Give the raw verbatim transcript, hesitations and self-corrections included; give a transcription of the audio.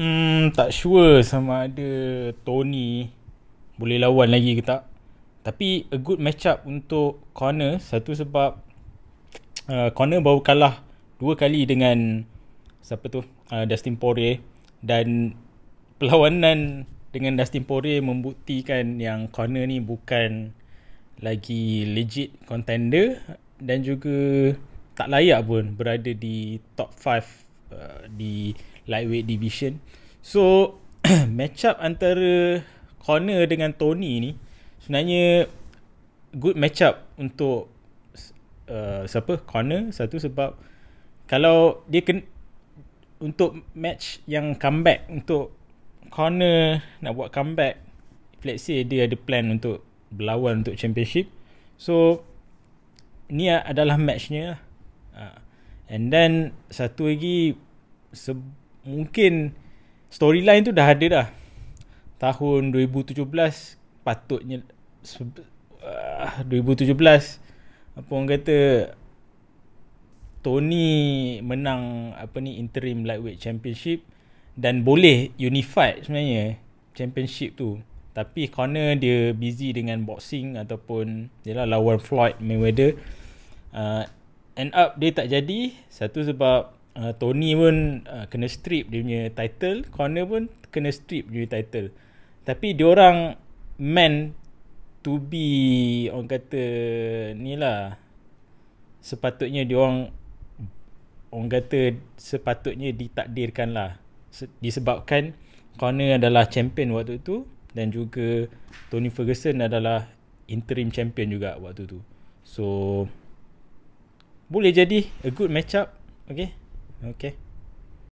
Hmm, tak sure sama ada Tony boleh lawan lagi ke tak. Tapi a good match up untuk Conor. Satu sebab uh, Conor baru kalah dua kali dengan siapa tu, uh, Dustin Poirier. Dan perlawanan dengan Dustin Poirier membuktikan yang Conor ni bukan lagi legit contender dan juga tak layak pun berada di top five uh, di lightweight division. So match up antara Conor dengan Tony ni sebenarnya good match up untuk uh, siapa? Conor. Satu sebab kalau dia ken, untuk match yang comeback, untuk Conor nak buat comeback, let's say dia ada plan untuk berlawan untuk championship, so ni adalah matchnya lah. uh, and then satu lagi se- mungkin storyline tu dah ada dah tahun dua ribu tujuh belas. Patutnya uh, dua ribu tujuh belas apa orang kata, Tony menang apa ni interim lightweight championship dan boleh unified sebenarnya championship tu. Tapi Conor dia busy dengan boxing ataupun dia lah lawan Floyd Mayweather. Uh, end up dia tak jadi. Satu sebab uh, Tony pun uh, kena strip dia punya title, Conor pun kena strip dia punya title. Tapi diorang meant to be, orang kata ni lah, sepatutnya diorang, orang kata sepatutnya ditakdirkan lah, disebabkan Conor adalah champion waktu tu dan juga Tony Ferguson adalah interim champion juga waktu tu. So boleh jadi a good match up. Okay, okay.